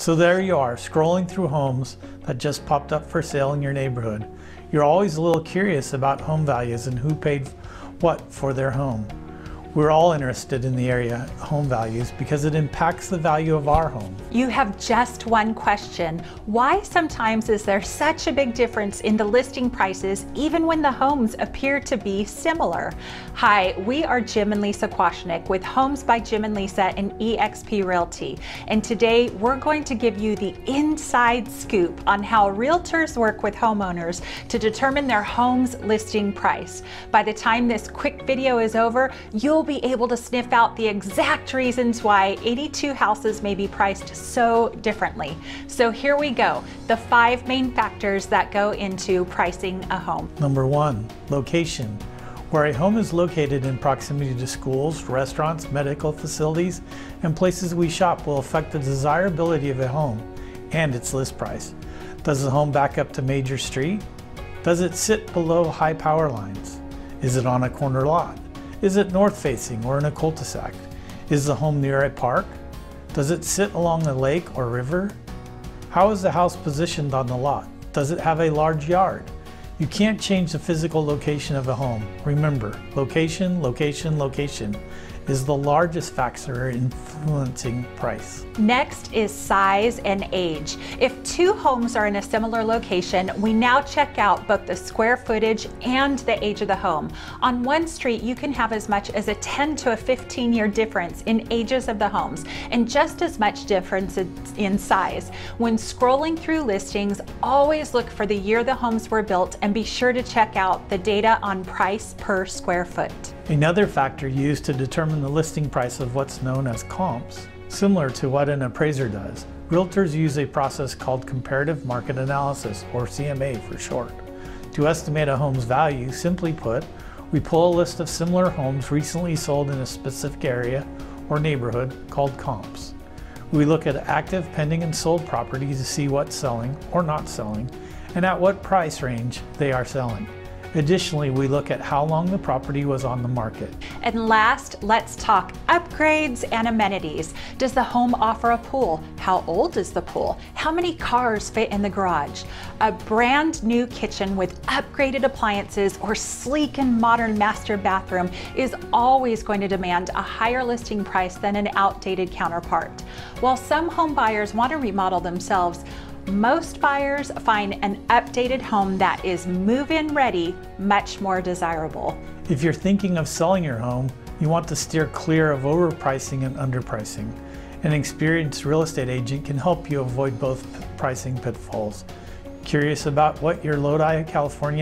So there you are, scrolling through homes that just popped up for sale in your neighborhood. You're always a little curious about home values and who paid what for their home. We're all interested in the area home values because it impacts the value of our home. You have just one question. Why sometimes is there such a big difference in the listing prices even when the homes appear to be similar? Hi, we are Jim and Lisa Kwasnick with Homes by Jim and Lisa and eXp Realty. And today we're going to give you the inside scoop on how realtors work with homeowners to determine their home's listing price. By the time this quick video is over, you'll be able to sniff out the exact reasons why 82 houses may be priced so differently. So here we go, the 5 main factors that go into pricing a home. Number 1, location. Where a home is located in proximity to schools, restaurants, medical facilities, and places we shop will affect the desirability of a home and its list price. Does the home back up to major street? Does it sit below high power lines? Is it on a corner lot? Is it north facing or in a cul-de-sac? Is the home near a park? Does it sit along a lake or river? How is the house positioned on the lot? Does it have a large yard? You can't change the physical location of a home. Remember, location, location, location is the largest factor influencing price. Next is size and age. If 2 homes are in a similar location, we now check out both the square footage and the age of the home. On one street, you can have as much as a 10 to a 15-year difference in ages of the homes, and just as much difference in size. When scrolling through listings, always look for the year the homes were built and be sure to check out the data on price per square foot. Another factor used to determine the listing price of what's known as comps, similar to what an appraiser does. Realtors use a process called comparative market analysis, or CMA for short. To estimate a home's value, simply put, we pull a list of similar homes recently sold in a specific area or neighborhood called comps. We look at active, pending, and sold properties to see what's selling or not selling, and at what price range they are selling. Additionally, we look at how long the property was on the market. And last, let's talk upgrades and amenities. Does the home offer a pool? How old is the pool? How many cars fit in the garage? A brand new kitchen with upgraded appliances or sleek and modern master bathroom is always going to demand a higher listing price than an outdated counterpart. While some home buyers want to remodel themselves, most buyers find an updated home that is move-in ready much more desirable. If you're thinking of selling your home, you want to steer clear of overpricing and underpricing. An experienced real estate agent can help you avoid both pricing pitfalls. Curious about what your Lodi, California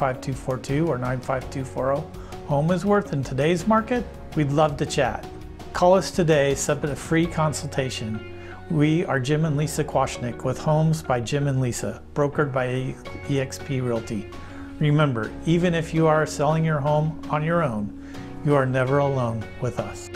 95242 or 95240 home is worth in today's market? We'd love to chat. Call us today, set up a free consultation. We are Jim and Lisa Kwasnick with Homes by Jim and Lisa, brokered by eXp Realty. Remember, even if you are selling your home on your own, you are never alone with us.